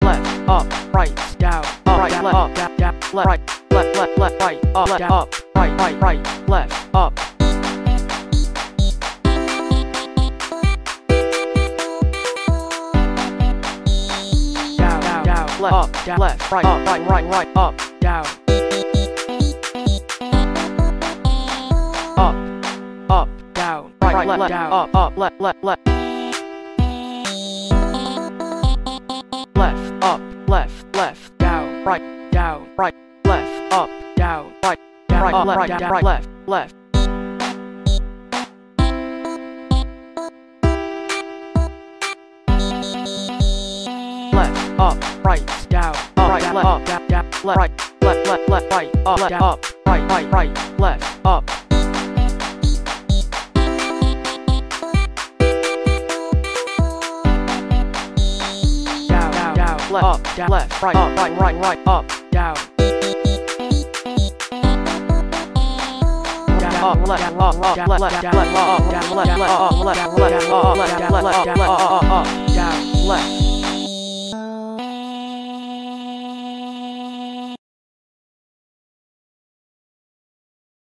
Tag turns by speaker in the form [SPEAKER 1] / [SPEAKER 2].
[SPEAKER 1] left, up, right, down, right, left, up, down, left, right, left, right, up, down, up, right, left, up. Down, left, up, down, left, right, up, right, up, down. Up, down, right, left, down, up, left. Left, up, left, down, right, left, up, down, right, up, left. Left, up, right, down, right, left, up, down, left, right, up, down, up, right, left, up. Left, up, down, left, right, up, right, up, down. Up, left, up, down, left, down, up, down, left, up, down, left, down, left.